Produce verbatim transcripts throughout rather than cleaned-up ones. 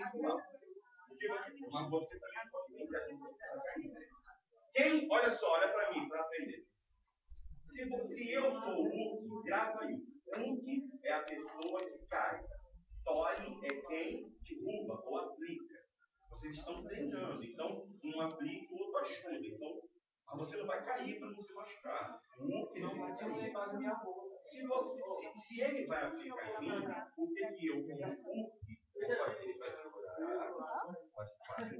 individual. Mas você também pode brincar. Quem, olha só, olha para mim, para aprender. Se, se eu sou o Hulk, grava isso. Hulk é a pessoa que cai. Tony é quem derruba ou aplica. Vocês estão treinando, então um aplica, o outro ajuda. Então, você não vai cair para não se machucar. O Hulk não vai cair. Se, você, se, se ele vai aplicar em mim, o que, que eu, como Hulk, vou fazer? Ele vai segurar, vai fazer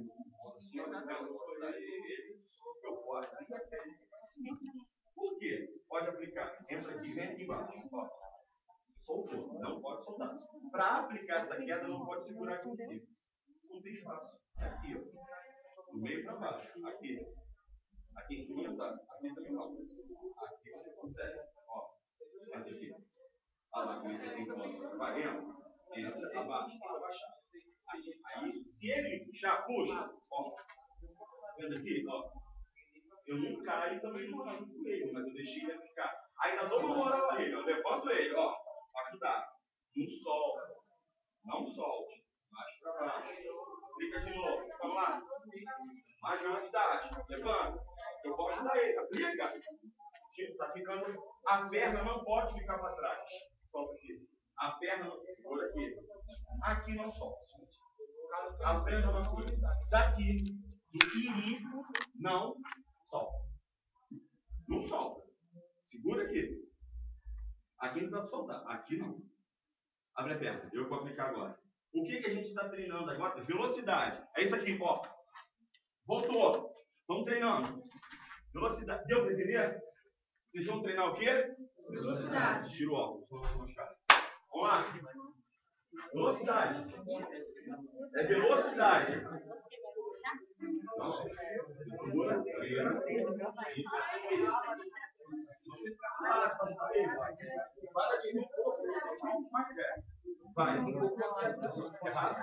eu vou aplicar. Por quê? Pode aplicar. Entra aqui, vem aqui embaixo. Ó. Soltou. Não pode soltar. Para aplicar essa queda, não pode segurar aqui em cima. Não tem espaço. Aqui, ó. Do meio para baixo. Aqui. Aqui em cima tá. Aqui também não. Aqui você consegue. Ó. Mas aqui. Olha lá como você tem que vai vendo? Entra, abaixa. Tem que abaixar. Aí, aí, se ele puxar, puxa. Ó. Vendo aqui? Ó. Eu não caio também não machuco ele, mas eu deixei ele ficar. Ainda dou uma moral a ele. Eu levanto ele, ó. Para ajudar. Não solta. Não solte. Mais para baixo. Aplica de novo. Vamos lá. Mais velocidade. Levanta. Eu posso ajudar ele. Aplica. Está ficando. A perna não pode ficar para trás. Solta aqui. A perna não segura aqui. Aqui não solta. A perna não segura. Daqui. Do iri não solta. Não solta. Segura aqui. Aqui não dá para soltar. Aqui não. Abre a perna. Eu vou aplicar agora. O que, que a gente está treinando agora? Velocidade. É isso aqui, ó. Voltou. Estamos treinando. Velocidade. Deu para entender? Vocês vão treinar o quê? Velocidade. Tira o óculos. Vamos mostrar. Vamos lá. Velocidade. É velocidade. Não. Segura. Treina. Isso. Você para para de ver pouco mais sério. Vai. Errado.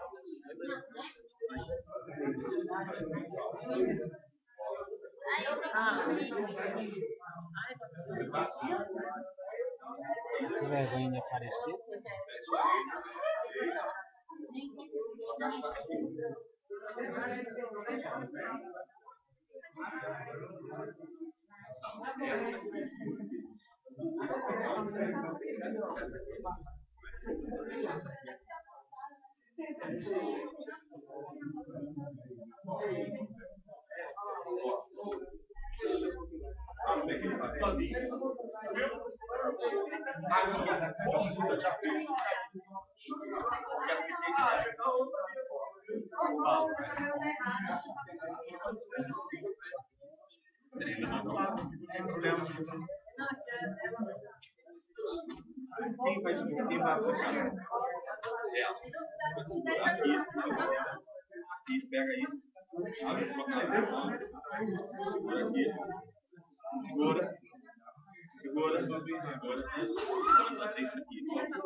Que vergonha de aparecer. Sozinho. Agora, já fez. Quem vai quem vai aplicar? Ela. Vai segurar aqui. Aqui, pega aí. Abre a boca aí. Segura aqui. Segura. Segura. Segura. Você vai fazer isso aqui.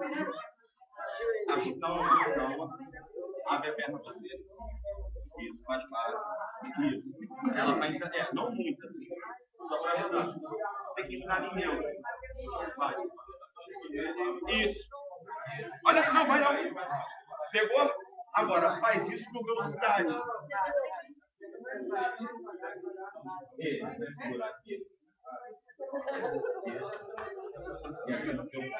Calma, calma. Abre a perna pra você. Isso, faz base. Isso. Ela vai entrar. É, não muito assim. Só para ajudar. Você tem que entrar em meu. Vai. Isso. Olha, não, vai não. Pegou? Agora, faz isso com velocidade. Ele vai segurar aqui. E aqui no teu.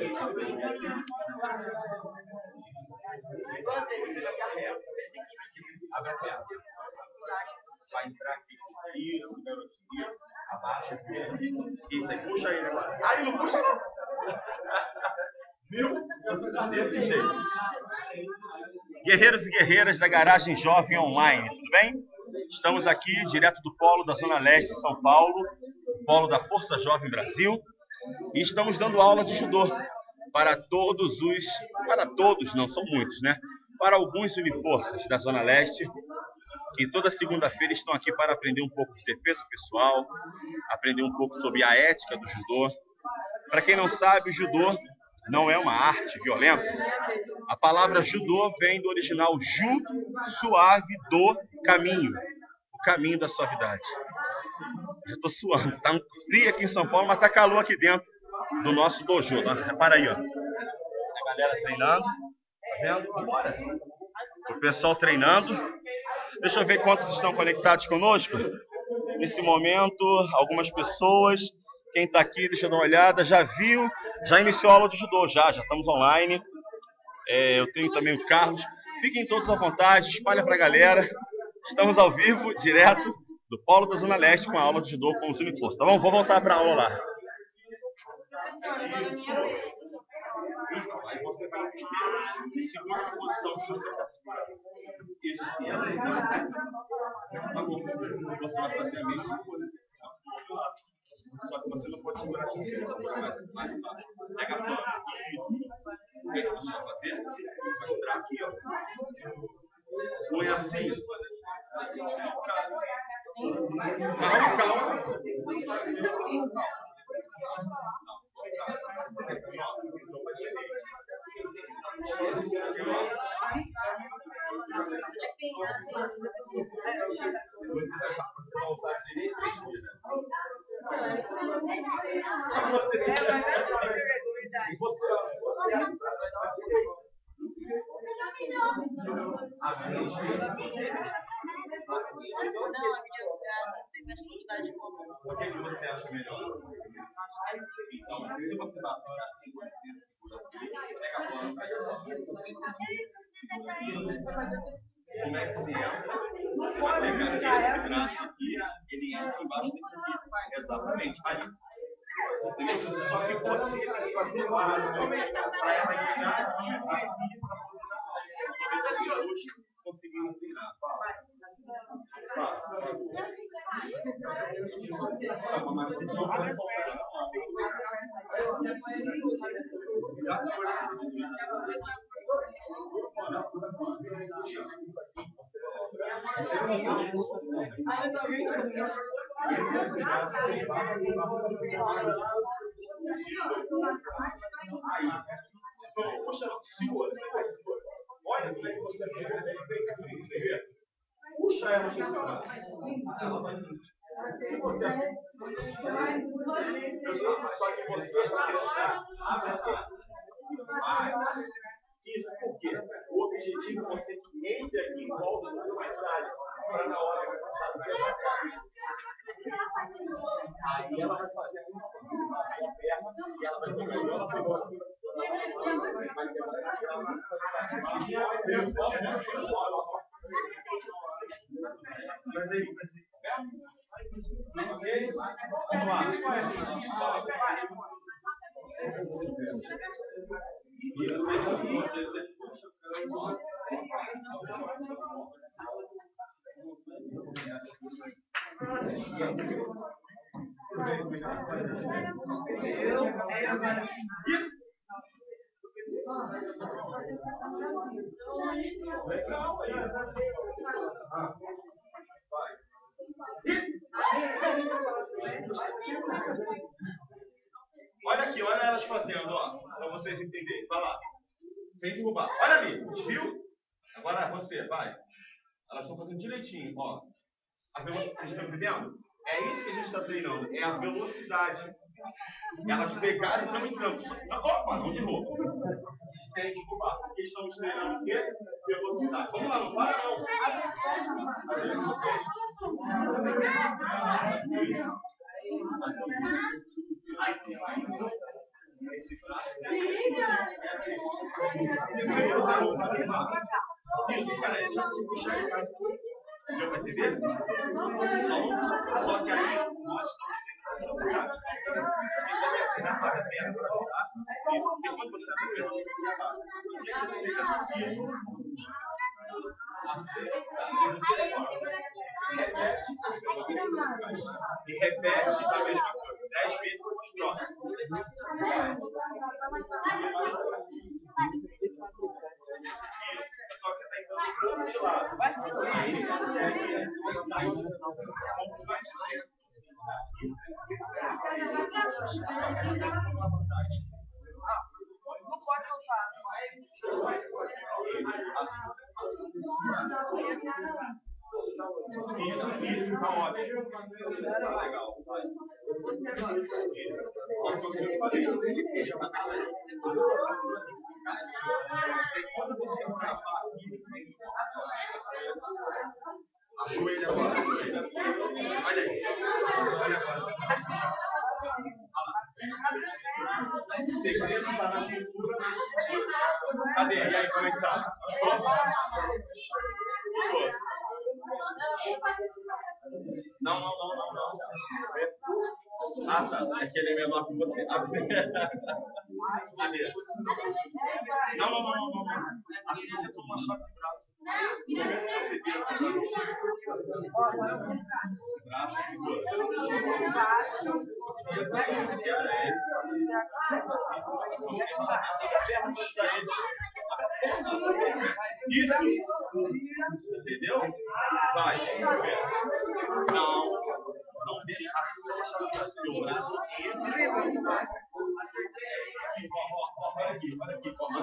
Abre a perna. Vai entrar aqui. Isso, garotinho. Abaixa aqui. Isso aí, puxa ele agora. Aí, não puxa não. Viu? Desse jeito. Guerreiros e guerreiras da Garagem Jovem Online, tudo bem? Estamos aqui direto do polo da Zona Leste de São Paulo, polo da Força Jovem Brasil, e estamos dando aula de judô para todos os, para todos, não são muitos, né? Para alguns uniforças da Zona Leste, que toda segunda-feira estão aqui para aprender um pouco de defesa pessoal, aprender um pouco sobre a ética do judô. Para quem não sabe, o judô não é uma arte violenta. A palavra judô vem do original ju, suave, do, caminho. O caminho da suavidade. Já estou suando. Está frio aqui em São Paulo, mas está calor aqui dentro do nosso dojo. Repara aí, ó. A galera treinando. Tá vendo? Vambora. O pessoal treinando. Deixa eu ver quantos estão conectados conosco. Nesse momento, algumas pessoas. Quem está aqui, deixa eu dar uma olhada. Já viu? Já iniciou a aula de judô, já. Já estamos online. É, eu tenho também o Carlos. Fiquem todos à vontade, espalha para a galera. Estamos ao vivo, direto do Polo da Zona Leste com a aula de judô com o Zuni Posto. Tá bom? Vou voltar para a aula lá. Isso, aí você vai segurar a posição que você está segurando. Isso. Tá bom. Você vai fazer a mesma posição. Só que você não pode segurar aqui em cima, você vai mais embaixo. Pega a planta. Isso. O que você vai fazer? Você vai entrar aqui, ó. Põe assim. Calma, calma. Você vai usar direito e esquerda. Você o que você acha melhor? Então, se você vai ficar assim, pega a bola. Como é que se entra? Você vai pegar esse braço aqui, ele entra embaixo desse aqui. Exatamente. Aí. Só que você tem que fazer básico para ela entrar aqui, aqui, conseguindo virar. Calma, mas você não pode soltar essa mão. Aí, então, puxa, segura, segura, segura. Olha como é que você vem primeiro. Puxa ela com esse braço. Ela vai vir. Se você só que você vai ajudar, abre a perna. Vai. Isso por quê? O objetivo é você que entre aqui e volte com mais tarde. Para na hora que você sabe que ela vai. Aí ela vai fazer a mesma coisa. Vai abrir a perna e ela vai pegar ela para fora. Vai quebrar esse braço. Mas aí, ok? Vamos lá. Isso. Olha aqui, olha elas fazendo, ó, para vocês entenderem. Vai lá, sem derrubar. Olha ali, viu? Agora você, vai. Elas estão fazendo direitinho, ó. A velocidade, vocês estão entendendo? É isso que a gente está treinando, é a velocidade. Elas pegaram e estão entrando. Opa, não derrubou. Sem derrubar. Porque estamos treinando o quê? Velocidade. Vamos lá, não para não. Esse braço. Isso, cara, ele já se puxar em casa. Deu para entender? Só que aí nós estamos treinando velocidade. Depois você vai ver isso. E repete a mesma coisa. Dez vezes com os próprios. Isso. Só que você está entrando um pouco de lado. Aí ele consegue sair um pouco mais de tempo. Não pode soltar. Isso, isso, tá ótimo. Legal. Só que eu falei, ele tá quando você travar aqui, E aí, como é que tá? Gostou? Não, não, não, não, não. Ah, tá. É que ele é menor que você. Ah, cadê? Não, não, não, não, não. Assim você toma uma chave de braço. Braço, segura. Isso. Entendeu? Vai. Não. Não deixa a seu braço entre. Ó, ó, ó, olha aqui, olha aqui, ó.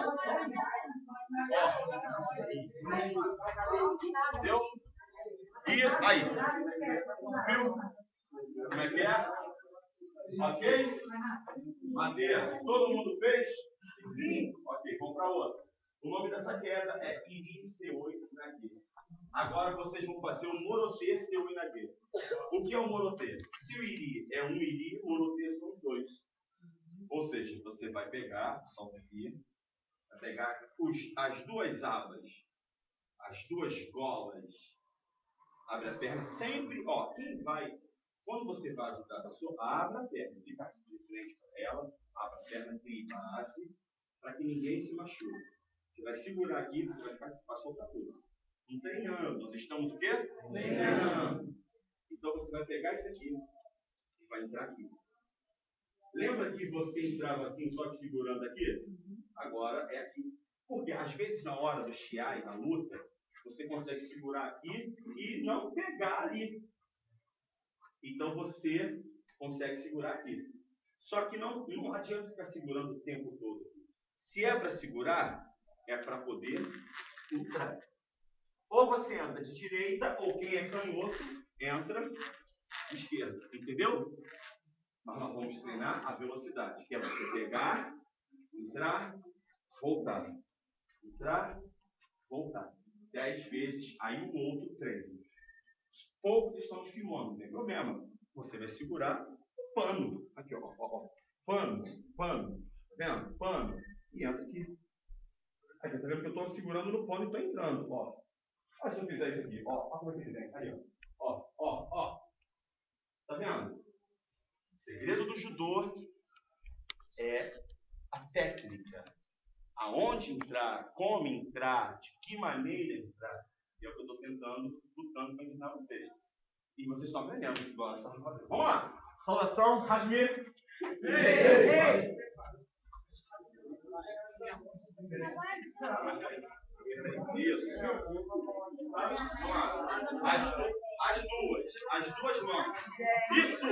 Entendeu? Isso, aí. Viu? Como é que é? Ok? Madeira. Todo mundo fez? Sim. Ok, vamos para outra. O nome dessa queda é Iri C oito Inagê. Agora vocês vão fazer o Morotê C oito Inagê. O que é o Morotê? Se o Iri é um Iri, o Morotê são os dois. Ou seja, você vai pegar, solta aqui, vai pegar os, as duas abas, as duas golas, abre a perna, sempre, ó, quem vai, quando você vai ajudar a pessoa, abre a perna, fica aqui de frente para ela, abre a perna, cria base, para que ninguém se machuque. Você vai segurar aqui, você vai, ficar, vai soltar tudo. Não treinando, nós estamos o quê? Treinando. Então você vai pegar isso aqui e vai entrar aqui. Lembra que você entrava assim, só te segurando aqui? Agora é aqui. Porque às vezes na hora do shiai, na luta, você consegue segurar aqui e não pegar ali. Então você consegue segurar aqui. Só que não, não adianta ficar segurando o tempo todo. Se é para segurar, é para poder entrar. Ou você entra de direita, ou quem é canhoto, entra de esquerda. Entendeu? Mas nós vamos treinar a velocidade, que é você pegar, entrar, voltar. Entrar, voltar. Dez vezes, aí o outro treino. Poucos estão nos kimonos, não tem problema. Você vai segurar o pano. Aqui, ó, ó, ó. Pano, pano. Tá vendo? Pano. E entra aqui. Aí, tá vendo que eu estou segurando no pano e estou entrando, ó. Olha se eu fizer isso aqui, ó. Olha como é que ele vem. Aí, ó. Ó, ó, ó. Tá vendo? O segredo do judô é a técnica. Aonde entrar, como entrar, de que maneira entrar. E é o que eu estou tentando, lutando para ensinar vocês. E vocês estão aprendendo o que gostam de fazer. Vamos lá! Saudação, Rasmir! Isso. Vamos lá. As, as duas. As duas mãos. Isso!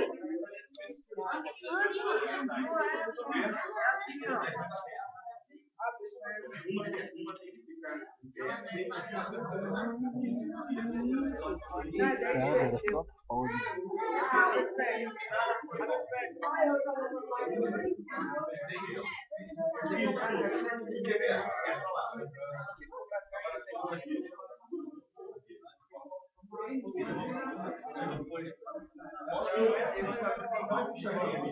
Uma, uma tem que ficar em pé. Cara, era só pode. Isso. Quer ver? Entra lá. Agora segura aqui. Mostra o S. Dá um puxadinho aqui.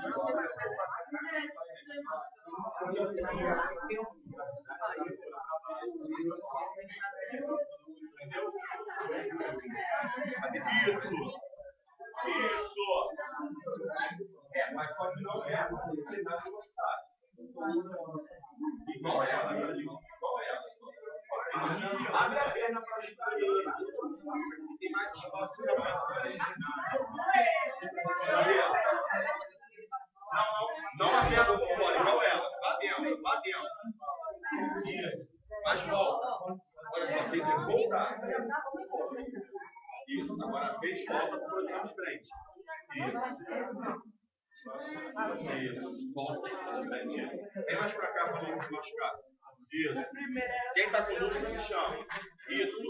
Isso. Isso. É, mas só que não é você dá velocidade. Igual ela, igual ela. Abre a perna para ajudar ele. Tem mais espaço para vocês treinarem. Não, não a perna por fora, igual ela. Lá dentro, lá dentro. Isso. Mas volta. Olha só, tem que voltar. Isso. Agora fez volta para a posição de frente. Isso. Isso. Volta para a posição de frente. Vem mais para cá para não se machucar. Isso. Quem está com dúvida me chama. Isso.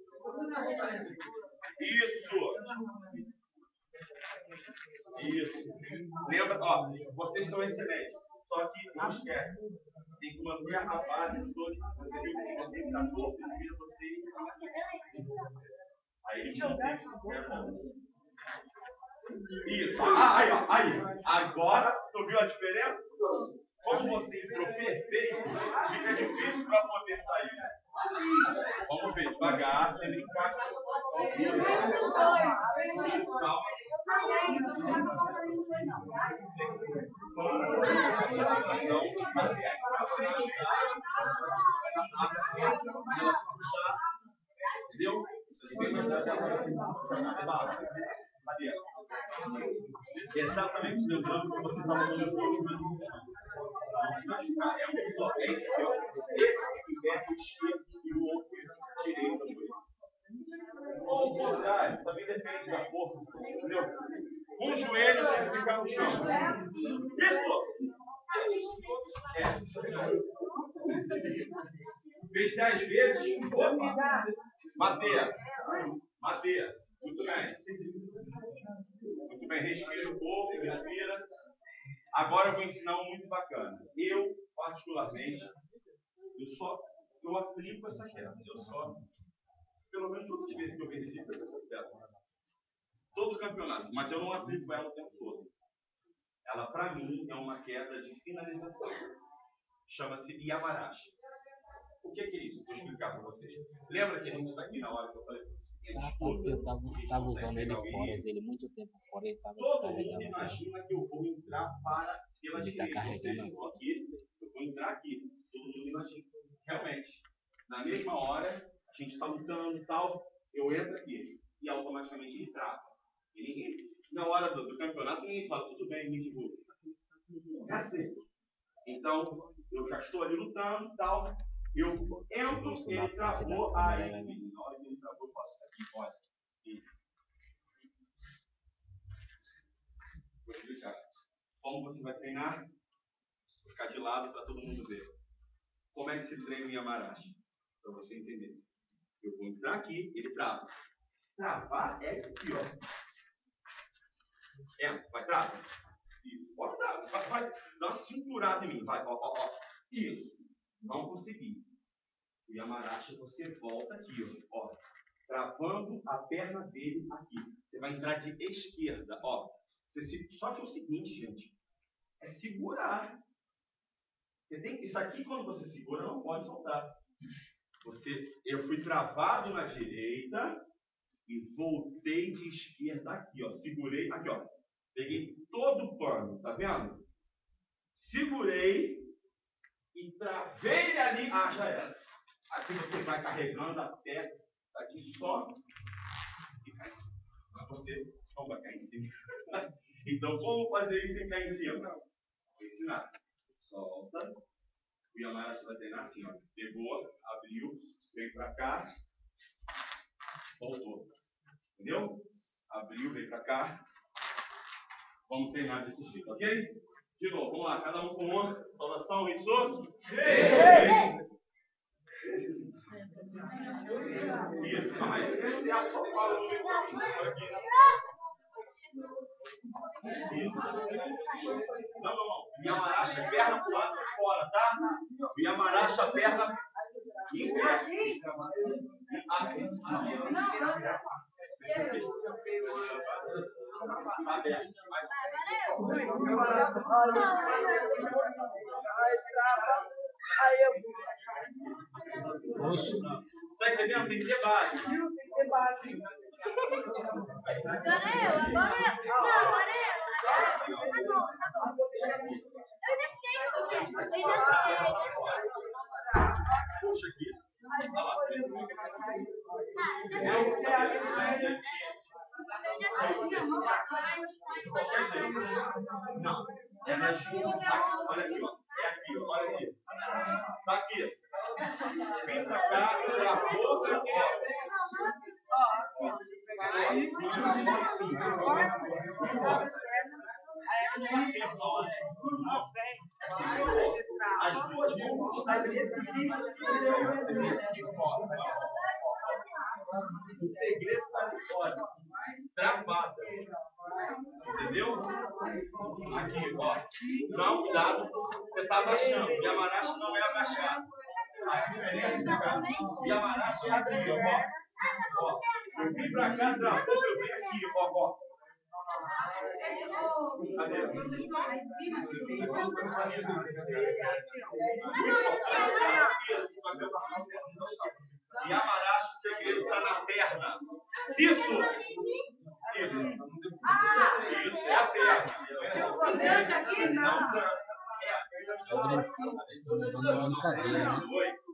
Isso. Isso. Lembra, ó, vocês estão excelentes. Só que não esquece. Tem que manter a base dos outros. Você viu que se você está novo, você. Aí a gente não tem que ficar bom. Isso. Ah, aí, ó. Aí. Agora, tu viu a diferença? Como você entrou perfeito, fica difícil para poder sair. Vamos ver, devagar, você encaixa. Calma. Entendeu? Exatamente, lembrando que você estava dando os dois minutos. É um só. É esse aqui, ó. Esse que é o esquerdo e o outro direito. Ou ao contrário, também depende da força. Entendeu? Um joelho tem que ficar no chão. Isso! É. Fez dez vezes. Opa! Bater. Bater. Muito bem. Muito bem. Respira um pouco. Respira. Agora eu vou ensinar um muito bacana. Eu, particularmente, eu só eu aplico essa queda. Eu só, pelo menos todas as vezes que eu venci, eu essa queda. Todo campeonato, mas eu não aplico ela o tempo todo. Ela, para mim, é uma queda de finalização. Chama-se Yamarashi. O que é isso? Vou explicar para vocês. Lembra que a gente está aqui na hora que eu falei? Ah, tá. Eu estava usando ele fora, usei ele muito tempo fora e estava descarregando. Todo mundo imagina que eu vou entrar para pela ele direita. Está carregando Ou seja, eu vou aqui, eu vou entrar aqui. Todo mundo imagina. Realmente, na mesma hora, a gente está lutando e tal, eu entro aqui e automaticamente ele trava. E ninguém, na hora do, do campeonato, ninguém fala, tudo bem, me divulga. É assim. Então, eu já estou ali lutando e tal. Eu entro, ele travou, aí, na hora que ele travou, eu faço isso aqui, olha. Vou explicar. Como você vai treinar? Vou ficar de lado para todo mundo ver. Como é que se treina em Yamarashi? Para você entender. Eu vou entrar aqui, ele trava. Travar é isso aqui, ó. É, vai travar. Isso, pode dar. Vai, vai, dá uma cinturada em mim. Vai, ó, ó, ó. Isso. Não consegui. O Yamarashi, você volta aqui, ó. ó. Travando a perna dele aqui. Você vai entrar de esquerda, ó. Você se... Só que é o seguinte, gente. É segurar. Você tem... Isso aqui, quando você segura, não pode soltar. Você... Eu fui travado na direita e voltei de esquerda aqui, ó. Segurei aqui, ó. Peguei todo o pano, tá vendo? Segurei e travei ele ali. Ah, já era. Aqui você vai carregando até aqui só e cai em cima. Mas você não vai cair em cima. Então, como fazer isso sem cair em cima? Vou ensinar. Solta. O Yamarashi vai treinar assim, ó. Pegou, abriu, veio pra cá, voltou. Entendeu? Abriu, veio pra cá. Vamos treinar desse jeito, ok? De novo, vamos lá, cada um com uma. Saudação, Ritsu. Isso, não, mas esse é só fala no microfone aqui. Isso. Não, não, não. Yamarashi, perna pro lado de fora, tá? Yamarashi, a perna aqui. Assim, assim. Oxe. Tá entendendo? Tem que ter base. Agora eu, agora eu. Não, agora eu. Agora eu. Tá bom, tá bom. Eu já sei o que é. Eu já sei. Puxa aqui. Olha lá. Tá, eu já sei. Eu já sei. Não, é na junta. Olha aqui, ó. É aqui, ó. Olha aqui. Tá aqui. Vem pra cá, travou, travou. As duas mãos estão nesse nível. O segredo está ali fora. Travada. Entendeu? Aqui, ó. Não, cuidado. Você está abaixando. O Yamarashi não é abaixado. A diferença, cara. O Yamarashi é abrir, ó. Ó. Eu vim pra cá, travou, eu venho aqui, ó, ó. E amarás, o segredo está na perna. Isso! Isso. Isso, é a perna. Não trança. Estou levando uma brincadeira, né?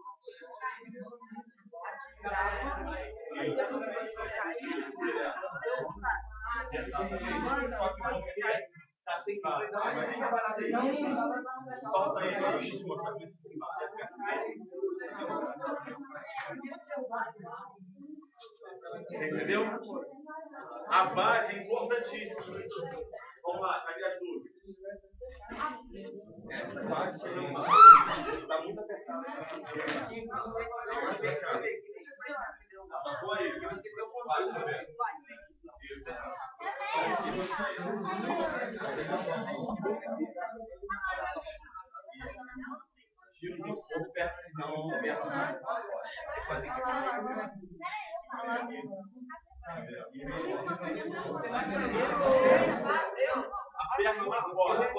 Só que você está sem base. Solta ele, eu vou te mostrar como você tem base. Você entendeu? A base é importantíssima. Vamos lá, cadê as dúvidas? Essa base está muito apertada. Passou aí. Vai, deixa eu ver. Tira um pouco perto, não, perto. A perna lá fora.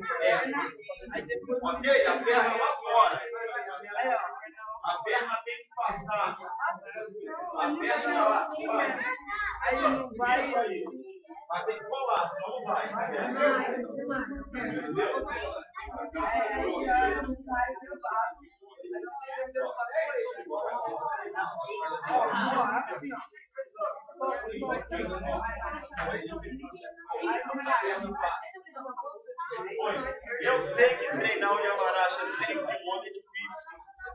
Ok? A perna lá fora. A perna tem que passar. A perna lá fora. Aí não vai. Isso aí. Mas tem que rolar, senão não vai. Entendeu? Aí já não vai seu lado. Aí você entendeu o assim, ó. Eu sei que treinar o Yamaracha sempre muito é difícil.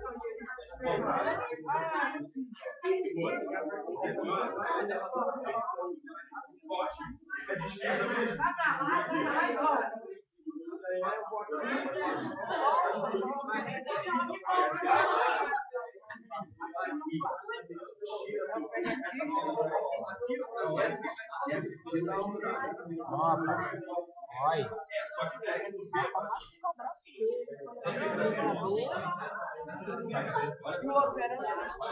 Ótimo. Fica de esquerda mesmo. Ó, rapaz. Olha. Só que pega do Machuca o braço dele. E o outro era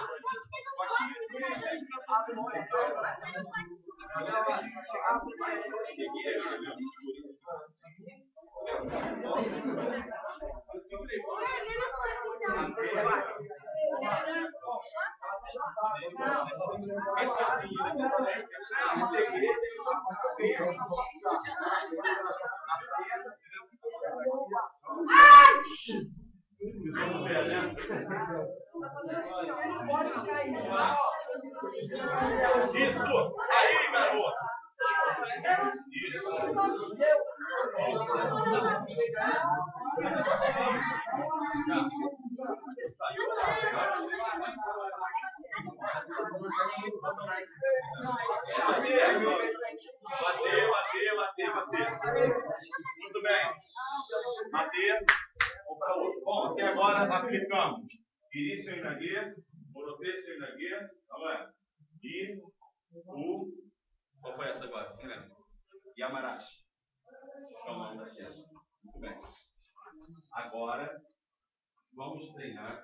Isso! Aí, garoto! Isso! Saiu. Bater, bater, bater, bater. Muito bem. Bater. Um para outro. Bom, até agora aplicamos. Iri seu inague, Morotê seu inague. Vamos lá. E o. Qual foi essa agora? Você lembra? Yamarashi. É o nome da queda. Muito bem. Agora, vamos treinar.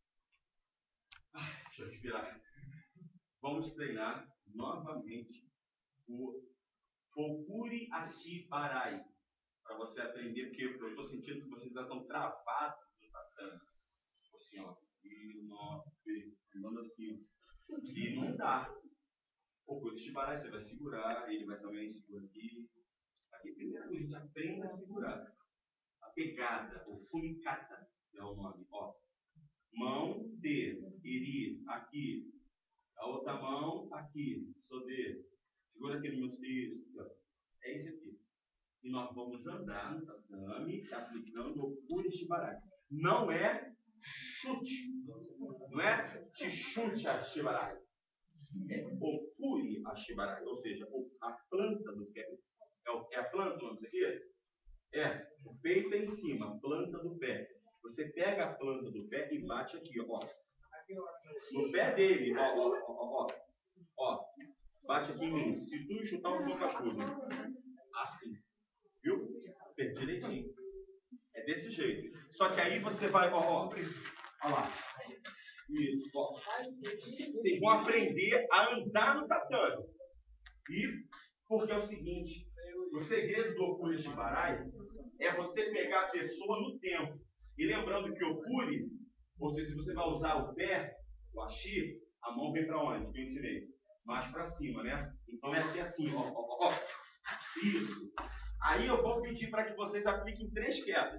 Deixa eu respirar. Vamos treinar novamente o Fokuri Ashibarai. Para você aprender, porque eu estou sentindo que vocês ainda estão travados no tatame. Assim, ó. E nossa, andando assim. E não dá. O Fokuri Ashibarai, você vai segurar, ele vai também segurar aqui. Aqui, primeiro, a gente aprende a segurar. A pegada, o Fumikata é o nome. Ó. Mão, D, Iri, aqui. A outra mão, aqui. Sode. Segura aqui no meu cisto. É esse aqui. E nós vamos andar no tatame, aplicando o Fokuri Ashibarai. Não é chute. Não é te chute a Ashibarai. É Fokuri Ashibarai. Ou seja, a planta do pé. É, o, é a planta do nome aqui? É. O peito é em cima, a planta do pé. Você pega a planta do pé e bate aqui, ó. No pé dele, ó, ó, ó, ó. Ó. Bate aqui em mim. Se tu chutar um pouco a curva. Assim. Viu? Direitinho. É desse jeito. Só que aí você vai, ó, ó. Ó lá. Isso, ó. Vocês vão aprender a andar no tatame. E, porque é o seguinte, O segredo do Okuri Shibarai é você pegar a pessoa no tempo. E lembrando que o Okuri, ou seja, se você vai usar o pé, o Ashi, a mão vem para onde? Que eu ensinei. Mais para cima, né? Então é aqui assim, ó, ó, ó. Isso. Aí eu vou pedir para que vocês apliquem três quedas.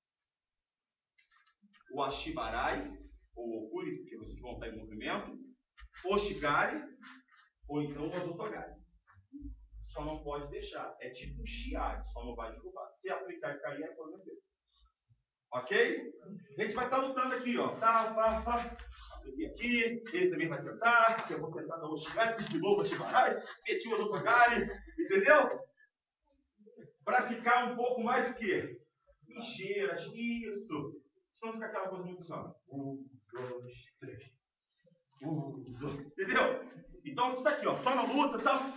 O Ashibarai, ou Okuri, porque vocês vão estar em movimento. O Shigari, ou então o Ozotogari. Só não pode deixar. É tipo um Shiari, só não vai derrubar. Se aplicar e cair, é problema dele. Ok? A gente vai estar lutando aqui, ó. Tá, tá, tá. Aqui, ele também vai tentar. Eu vou tentar dar o Shigari, de novo o Ashibarai, meti o Ozotogari, entendeu? Para ficar um pouco mais o quê? Ligeiras, isso. Senão fica aquela coisa muito só. Um, dois, três. Um, dois. Entendeu? Então isso daqui, ó. Só na luta, tá?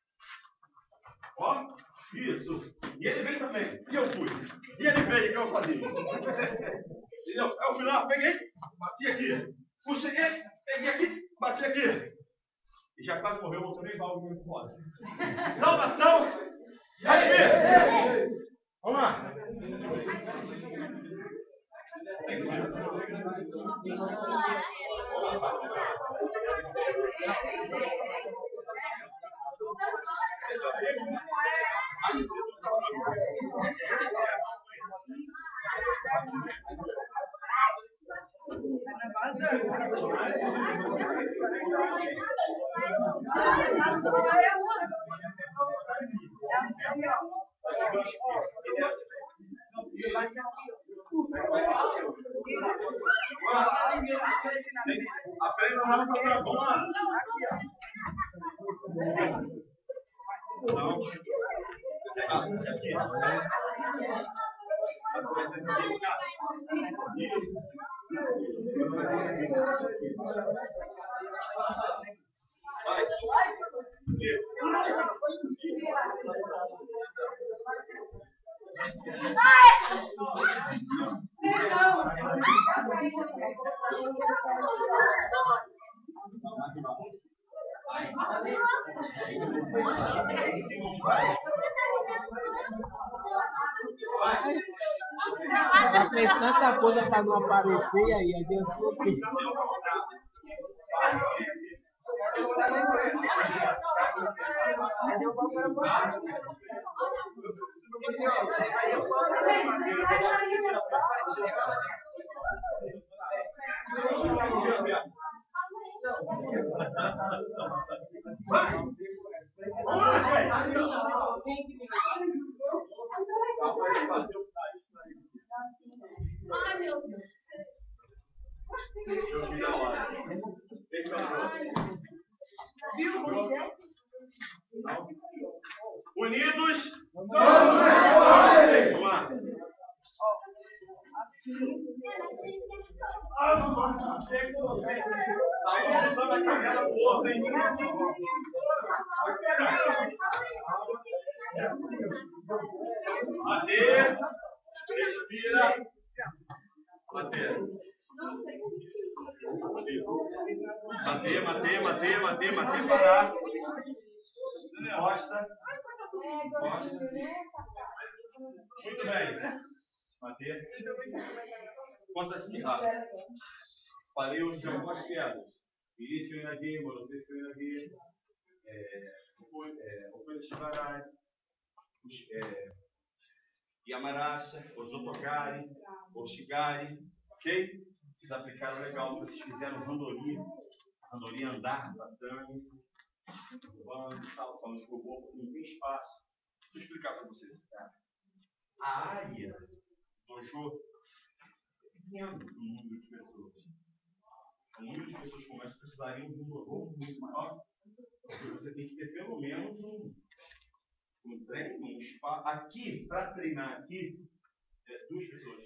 Ó. Isso. E ele vem também. E eu fui. E ele veio, que eu fazia. Entendeu? Aí eu fui lá, peguei, bati aqui. Fui, cheguei, peguei aqui, bati aqui. E já quase morreu, voltou nem mal, muito foda. Salvação! E aí, vamos lá. Aprenda lá no papel, vamos lá. Não. Ah, aqui. Vai. Ela fez tanta coisa para não aparecer e aí adiantou tudo. Ai, meu Deus. Eu vi na hora. Esse é o jogo. Unidos somos mais fortes. Vamos lá. Tá usando a canela do outro, hein? Bater. Respira. Bater. Bater, bater, bater, bater, bater, parar. Costa. Costa. Muito bem. Bater. Quantas ah, falei hoje de algumas quedas. Início em Nagui, manutenção em Nagui, Okuri Shibarai, Yamaracha, Ozotogari, Oshigari, ok? Vocês aplicaram legal, vocês fizeram Randori, Randori andar no tatame, voando, tal, falando que o corpo não tem espaço. Deixa eu explicar para vocês. Tá? A área do jogo é pequena no número de pessoas. O número de pessoas como essa precisariam de um jogo muito maior, porque você tem que ter pelo menos um, um treino, um espaço. Aqui, para treinar aqui, é, duas pessoas.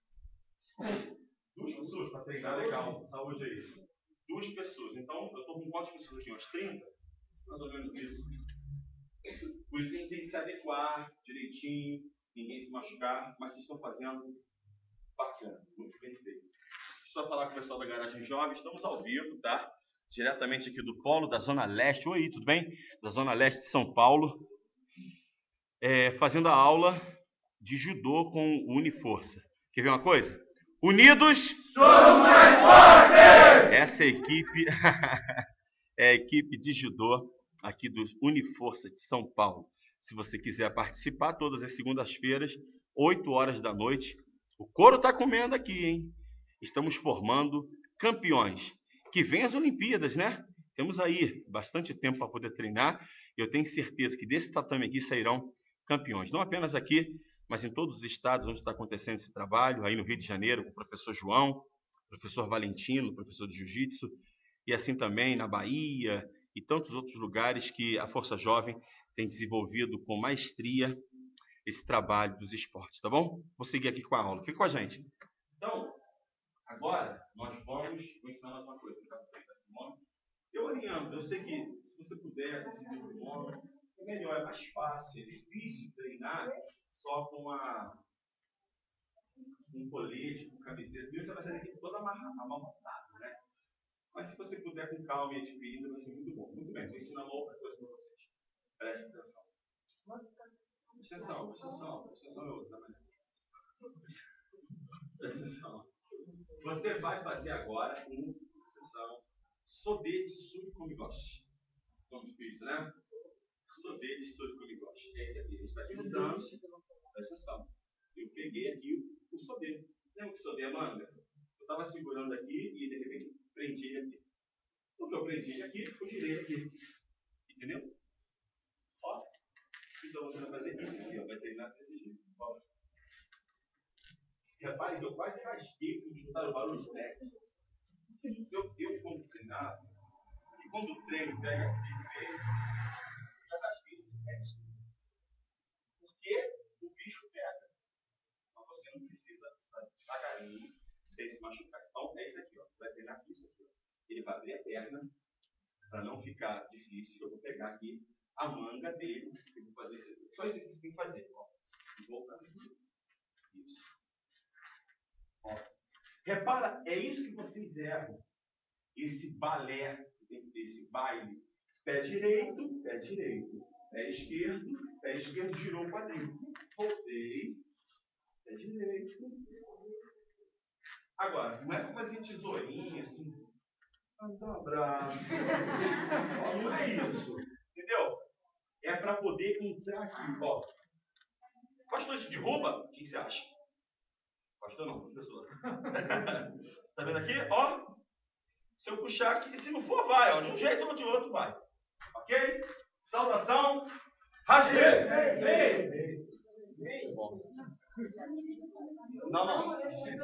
Duas pessoas para treinar, legal. Saúde aí. Duas pessoas. Então, eu estou com quantas pessoas aqui? Umas trinta? Mais ou menos isso. Por isso a gente tem que se adequar direitinho, ninguém se machucar, mas vocês estão fazendo bacana, muito bem feito. Só falar com o pessoal da Garagem Jovem, estamos ao vivo, tá? Diretamente aqui do Polo, da Zona Leste. Oi, tudo bem? Da Zona Leste de São Paulo. é, fazendo a aula de judô com o Uniforça. Quer ver uma coisa? Unidos somos mais fortes! Essa é a equipe, é a equipe de judô aqui do Uniforça de São Paulo. Se você quiser participar, todas as segundas-feiras, oito horas da noite. O couro está comendo aqui, hein? Estamos formando campeões. Que vem as Olimpíadas, né? Temos aí bastante tempo para poder treinar. E eu tenho certeza que desse tatame aqui sairão campeões. Não apenas aqui, mas em todos os estados onde está acontecendo esse trabalho. Aí no Rio de Janeiro, com o professor João, professor Valentino, professor de Jiu-Jitsu. E assim também na Bahia e tantos outros lugares que a Força Jovem tem desenvolvido com maestria esse trabalho dos esportes, tá bom? Vou seguir aqui com a aula. Fica com a gente. Então, agora nós vamos... Vou ensinar mais uma coisa. Eu oriento, eu sei que se você puder decidir o nome, é melhor, é mais fácil, é difícil treinar só com uma, um colete, com camiseta. Você vai sair aqui toda amarrotada, né? Mas se você puder com calma e adquirindo, vai ser muito bom. Muito bem, vou ensinar uma outra coisa para vocês. Preste atenção. Presta atenção, presta atenção, presta atenção, é outra, né? Presta atenção. Você vai fazer agora um, presta atenção, sodê de suri komigoshi. Nome difícil, né? Sodê de suri komigoshi. É esse aqui. A gente está aqui nos anos. Presta atenção. Eu peguei aqui o, o sodê. Lembra que o sodê é manga? Eu estava segurando aqui e de repente prendi ele aqui. Porque eu prendi ele aqui, eu girei aqui. Entendeu? Ó. Então você vai fazer isso aqui, ó. Vai treinar desse jeito. Ó. Repare que eu quase rasguei para escutar o barulho técnico. Eu, eu quando treinava, e quando o treino pega aqui, já rasguei o técnico. Porque o bicho pega. Mas você não precisa estar devagarinho, sem se machucar. Então é isso aqui, ó. Você vai treinar isso aqui, ó. Ele vai abrir a perna, para não ficar difícil. Eu vou pegar aqui a manga dele e vou fazer isso aqui. Só isso que você tem que fazer, ó. E voltar aqui. Isso. Ó. Repara, é isso que vocês erram. Esse balé, esse baile. Pé direito, pé direito. Pé esquerdo, pé esquerdo, girou o quadril. Voltei. Pé direito. Agora, não é para fazer tesourinha, assim. Um abraço. Ó, não é isso. Entendeu? É para poder entrar aqui, ó. Pastor, isso derruba? O que você acha? Pastor não, professor. Tá vendo aqui? Ó. Se eu puxar aqui, se não for, vai, ó. De um jeito ou de outro, vai. Ok? Saudação. Rasgue. Não, não.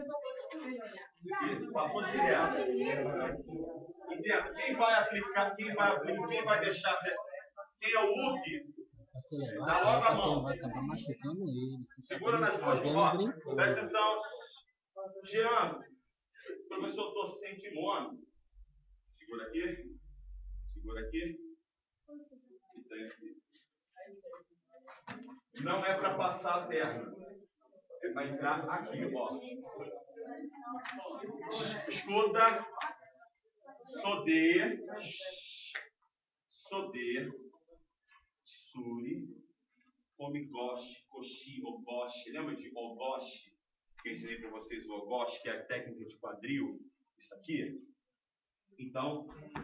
Isso, passou direto. Entenda. Quem vai aplicar, quem vai aplicar, quem vai deixar. Quem é o Hulk? Dá logo a mão. Vai acabar machucando ele. Segura nas duas mãos. Presta atenção. Jean, o professor estou sem kimono. Segura aqui. Segura aqui. E tem aqui. Não é para passar a perna. É para entrar aqui, ó. Escuta. Sodê. Sodê. Suri. Komigoshi. Koshi. Ogoshi. Lembra de Ogoshi? Que eu ensinei para vocês o Ogoshi, que é a técnica de quadril. Isso aqui. Então,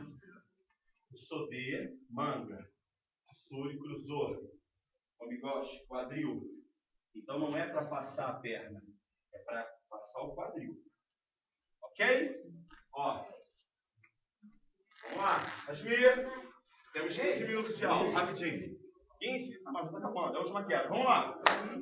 Sodê, manga. Suri, cruzou. Komigoshi, quadril. Então não é para passar a perna, é para passar o quadril. Ok? Ó. Vamos lá. Asmir. Temos quinze minutos de aula, rapidinho. quinze? Ah, mas tá acabando, é a última queda. Vamos lá.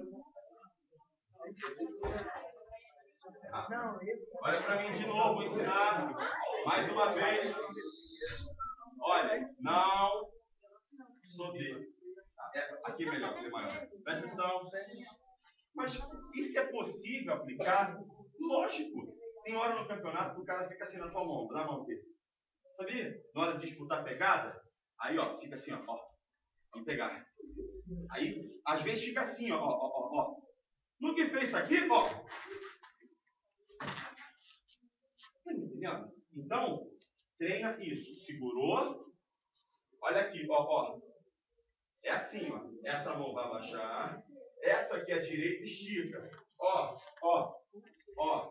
Ah. Olha para mim de novo, vou ensinar. Mais uma vez. Olha, não. Sodê. É, aqui melhor, aqui maior. Presta atenção. Mas isso é possível aplicar? Lógico. Tem hora no campeonato que o cara fica assim na tua mão, na mão dele. Sabia? Na hora de disputar a pegada, aí ó, fica assim, ó, ó. Vamos pegar. Aí, às vezes fica assim, ó, ó, ó, ó. No que fez isso aqui, ó. Tá entendendo? Então, treina isso. Segurou. Olha aqui, ó, ó. É assim, ó. Essa mão vai abaixar. Essa aqui, a direita, estica. Ó, ó, ó.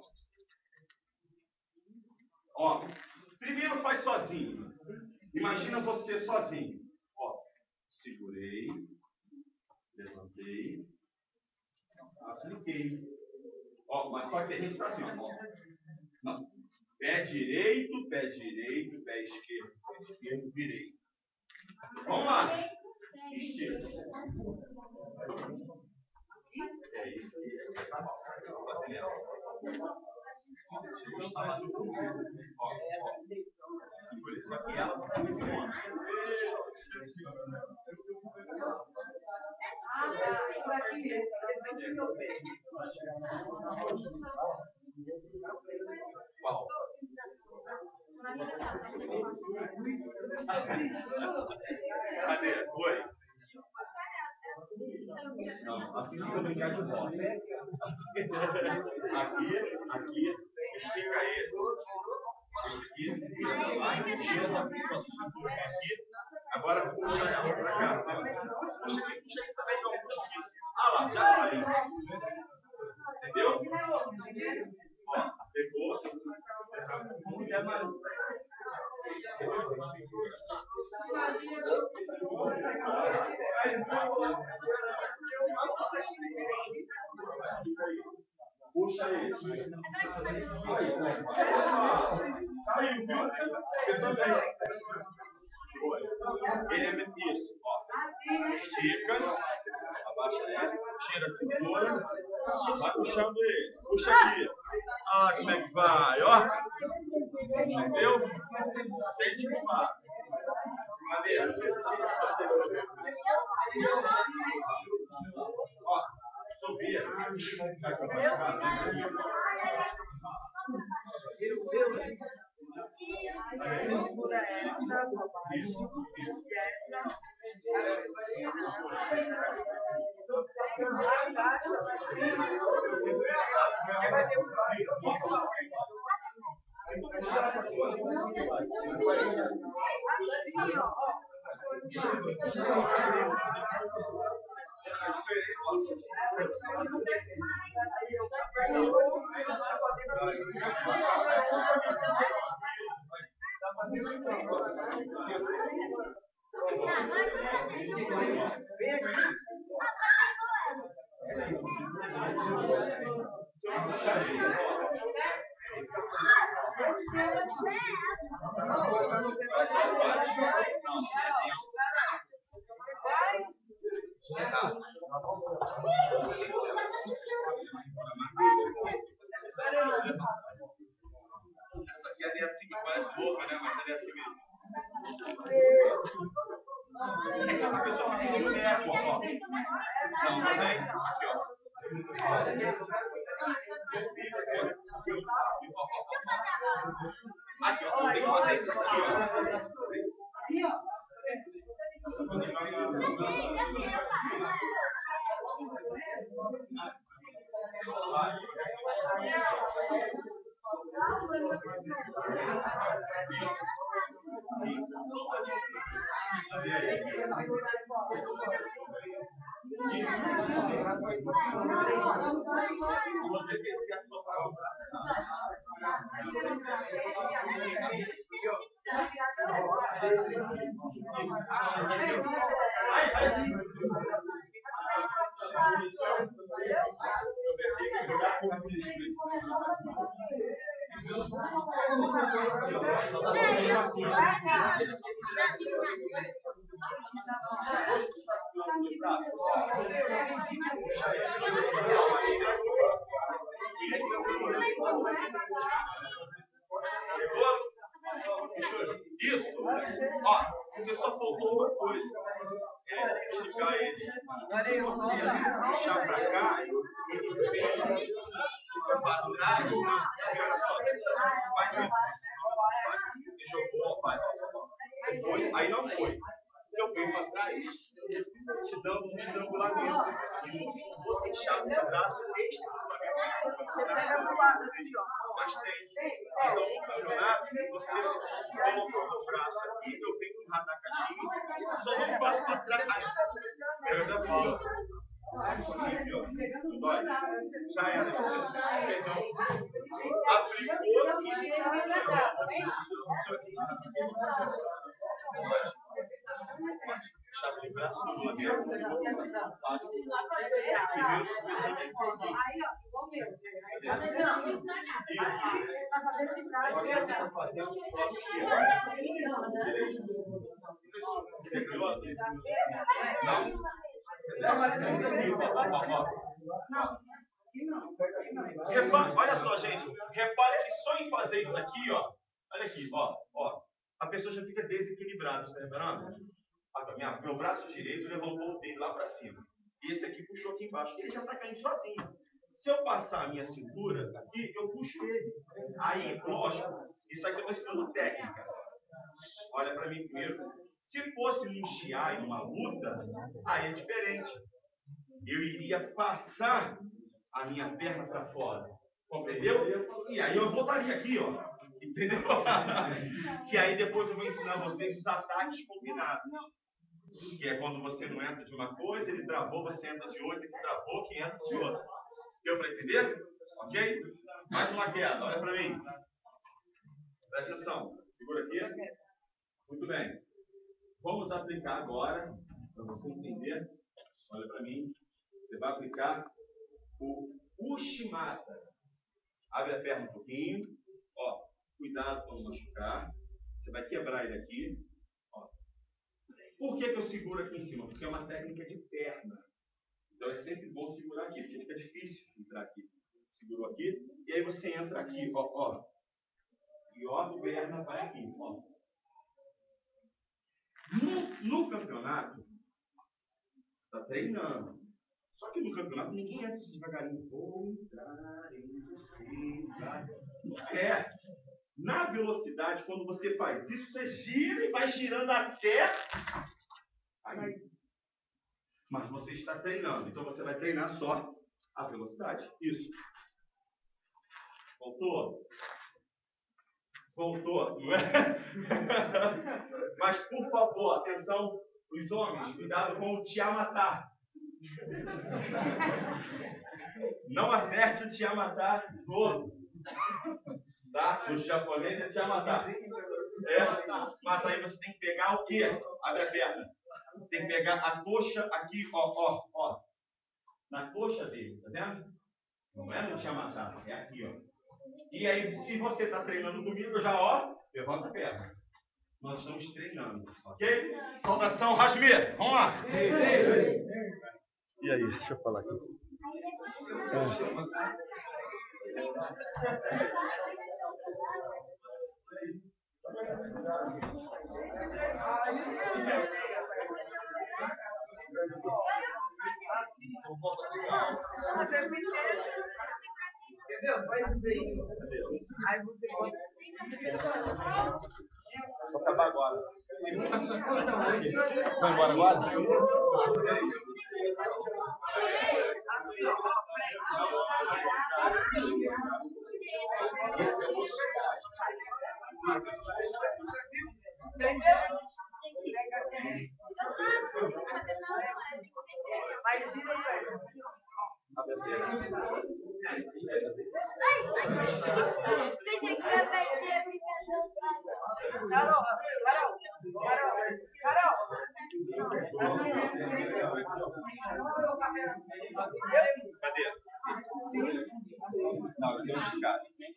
Ó. Primeiro faz sozinho. Imagina você sozinho. Ó. Segurei. Levantei. Apliquei. Ó, mas só que a gente está assim, ó. Não. Pé direito, pé direito, pé esquerdo, pé esquerdo, direito. Vamos lá. Estica. É isso aí. Você tá mal. Vou acelerar. Ó, ó. Segura. Só que ela vai fazer esse nome. Por aqui mesmo. Qual? Cadê? Oi. Não, assim não vou brincar de bola. Aqui, aqui, estica esse. Esse aqui, estica lá, estica aqui. Agora puxa ela pra cá. Puxa aqui, puxa aqui também, não, puxa aqui. Ah lá, já vai. Entendeu? Ó, pegou. Puxa ele. Aí, aí, viu? Você também. Ele é isso, ó. Estica, abaixa essa, tira a cintura, vai puxando ele. Puxa aqui. Ah, como é que vai, ó. Entendeu? Sente como vai. Cadê? Ó, subir. Segura essa. Isso. Essa aqui é assim, parece louca, né? Mas ela é assim mesmo. A pessoa fica no eco, ó. Não, também. Aqui, ó. Aqui, ó. Tem que fazer isso aqui, ó. Você tem que assoprar o braço. Vai, vai. Isso. Ó, você só faltou uma coisa. É esticar ele. Se você puxar pra cá, ele vem pra trás. Olha só. Faz isso. Você jogou, vai. Você foi. Aí não foi. Eu venho pra trás, te dando um estrangulamento. E vou deixar o braço extra. Você pega pro lado aqui, ó. Mas tem. Então, no campeonato, se você coloca o meu braço aqui, eu venho empurrar da caixinha, só não passo para trás. Aqui, ó. Dói. Já era. Perdão. Aplicou aqui. Chave de braço do Flamengo. Aí, ó, igual meu. Repare, olha só, gente. Repare que só em fazer isso aqui, ó. Olha aqui, ó, ó. A pessoa já fica desequilibrada, você tá reparando? Olha, minha, meu braço direito levantou o dedo lá para cima. E esse aqui puxou aqui embaixo. Ele já está caindo sozinho. Se eu passar a minha cintura aqui, eu puxo ele. Aí, lógico, isso aqui eu estou ensinando técnica. Olha para mim primeiro. Se fosse num chiar e numa luta, aí é diferente. Eu iria passar a minha perna para fora. Compreendeu? E aí eu voltaria aqui, ó. Entendeu? Que aí depois eu vou ensinar vocês os ataques combinados. Que é quando você não entra de uma coisa, ele travou, você entra de outra, ele travou, que entra de outra. Deu para entender? Ok? Mais uma queda, olha para mim. Presta atenção. Segura aqui. Muito bem. Vamos aplicar agora, para você entender. Olha para mim. Você vai aplicar o Ushimata. Abre a perna um pouquinho. Ó, cuidado para não machucar. Você vai quebrar ele aqui. Ó. Por que, que eu seguro aqui em cima? Porque é uma técnica de perna. Então é sempre bom segurar aqui, porque fica difícil entrar aqui. Segurou aqui. E aí você entra aqui, ó, ó. E ó, a perna vai aqui, ó. No, no campeonato, você está treinando. Só que no campeonato ninguém entra devagarinho. Vou entrar em você. Tá? É. Na velocidade, quando você faz isso, você gira e vai girando até aí. Mas você está treinando. Então você vai treinar só a velocidade. Isso. Voltou? Voltou, não é? Mas, por favor, atenção, os homens, cuidado com o Tiamatá. Não acerte o Tiamatá todo. Tá? O japonês é Tiamatá. É? Mas aí você tem que pegar o quê? Abre a perna. Você tem que pegar a coxa aqui, ó, ó, ó. Na coxa dele, tá vendo? Não é no Tiamatá, é aqui, ó. E aí, se você está treinando comigo, já, ó, levanta a perna. Nós estamos treinando, ok? Saudação, Rasmir. Vamos lá. E aí, deixa eu falar aqui. Entendeu? Faz isso aí. Aí você pode. Vou acabar agora. Vai embora agora? Mas gira a perna. Carol, Carol, Carol, Carol. Cadê? Sim. Não, eu tenho que esticar.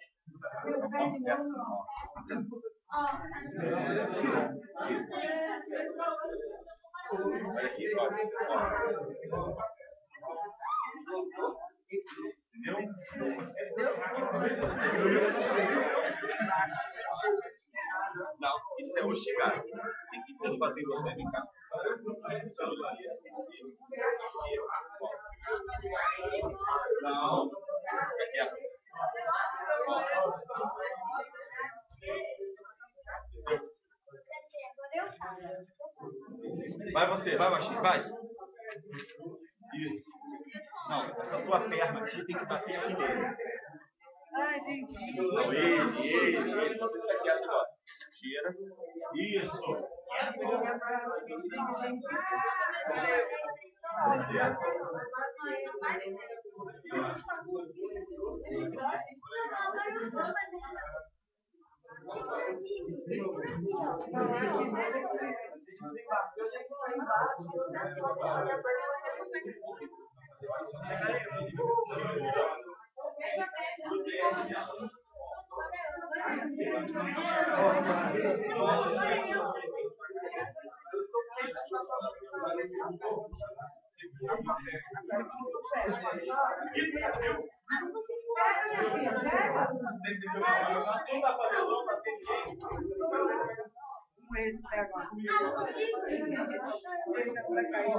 Olha aqui, olha. Não, isso é o chegar. Tem que tudo fazer você ficar. Não, fica quieto. Vai você, vai baixinho, vai. Isso. Não, essa tua perna aqui tem que bater aqui nele. Ah, entendi. Não, ele, ele, ele. Você fica quieto agora. Tira. Isso. Não dá pra fazer não, tá sem ninguém. Com esse pé agora. Esse é pra cair.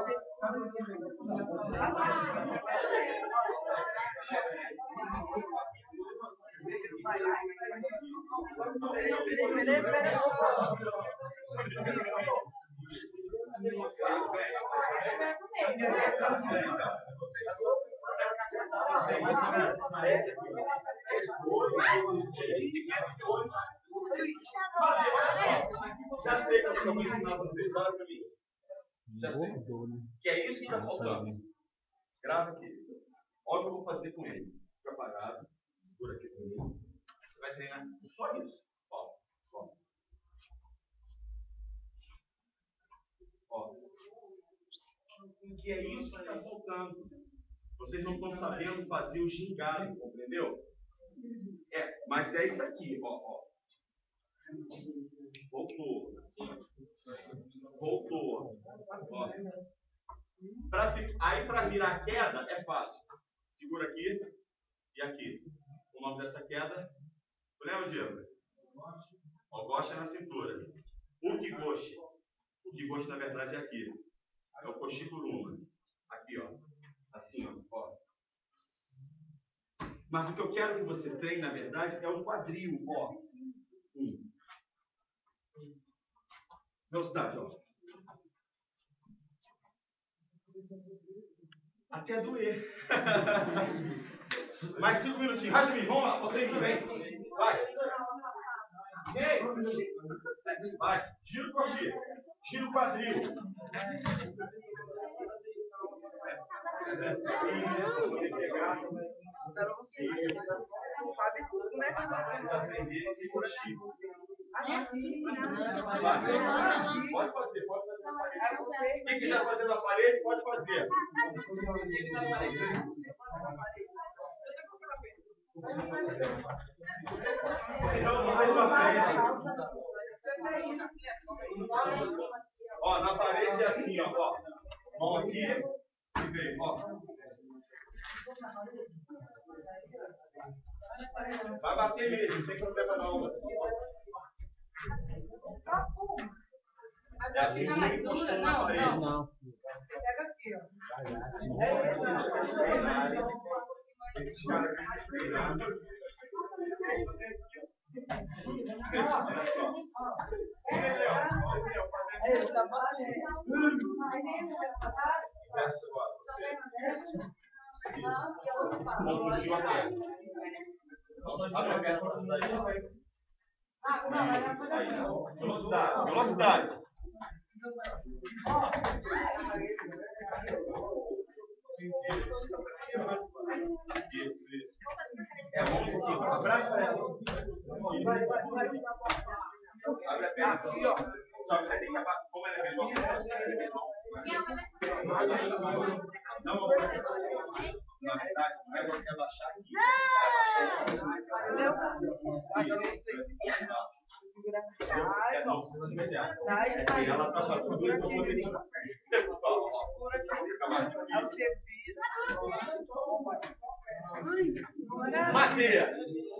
Já sei o que eu vou ensinar vocês. Olha pra mim. Já sei. Engordou, né? Que é isso que está faltando. Grava aqui. Olha o que eu vou fazer com ele. Fica parado. Segura aqui com ele. Você vai treinar só isso. Ó. Ó. Ó. Que é isso que está faltando. Vocês não estão sabendo fazer o gingado, compreendeu? É, mas é isso aqui, ó, ó. Voltou. Voltou. Ó. Pra, aí para virar a queda é fácil. Segura aqui e aqui. O nome dessa queda, tu lembra, Diego? Ó, gosta na cintura. O que goste. O que goste, na verdade, é aqui. É o coxicuruma. Aqui, ó. Assim, ó. ó. Mas o que eu quero que você treine, na verdade, é o quadril, ó. Um. Velocidade, ó. Até doer. Mais cinco minutinhos. Rasmin, vamos lá. Você vem. Vai. Vai. Gira o coxinha. Gira o quadril. Sabe tudo, né? Precisa aprender esse coxinho. Aqui. Vai. Pode fazer, pode fazer na parede. Quem quiser fazer na parede, pode fazer. Senão vocês não aprendem. Ó, na parede é assim, ó. ó. Mão aqui e vem, ó. Vai bater mesmo, não tem problema não. É assim, muito encostando na parede. Não. Pega aqui, ó. Esses caras aqui se treinaram. Olha só. Ele tá batendo. Certo, agora, você. Confundiu a perna. Abre a perna para daí. Aí, velocidade, velocidade. Isso, isso. É, vamos em cima. Abraça ela. Abre a perna. Só que você tem que abaixar. Como ela é menor, não, na verdade, não é você abaixar aqui. É, não precisa ajoelhar. É que ela está fazendo isso para poder te. Fica mais difícil. Matia!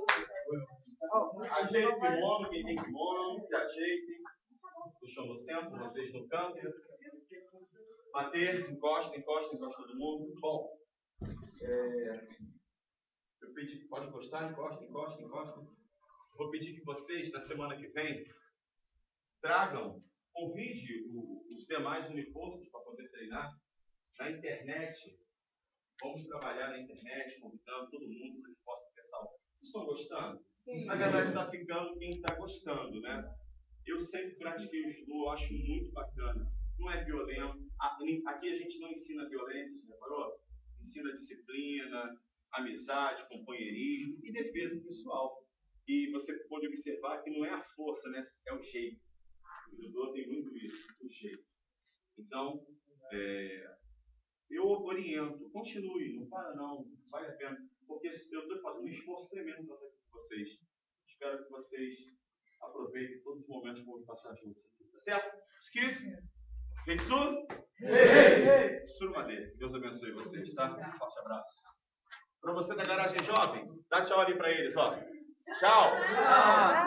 Ajeite o kimono, quem tem kimono, que ajeitem. Deixa eu no centro, vocês no canto. Bater, encosta, encosta, encosta todo mundo. Bom, é, eu pedi, pode encostar, encosta, encosta, encosta. Vou pedir que vocês, na semana que vem, tragam, convide o, os demais uniformes para poder treinar na internet. Vamos trabalhar na internet, convidando todo mundo para que possa pensar. Vocês estão gostando? Sim. Na verdade, está ficando quem está gostando, né? Eu sempre pratiquei o judô, eu acho muito bacana. não é violento. Aqui a gente não ensina violência, reparou? Ensina disciplina, amizade, companheirismo e defesa pessoal. E você pode observar que não é a força, né? É o jeito. O judô tem muito isso, o jeito. Então, é, eu oriento, continue, não para não, vale a pena. Porque eu estou fazendo um esforço tremendo para estar aqui com vocês. Espero que vocês aproveitem todos os momentos que vamos passar juntos aqui. Tá certo? Skip? Retsu? Surmadeira. Deus abençoe vocês, tá? Um forte abraço. Para você da garagem jovem, dá tchau ali para eles, ó. Tchau!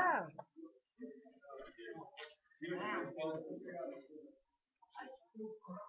Tchau!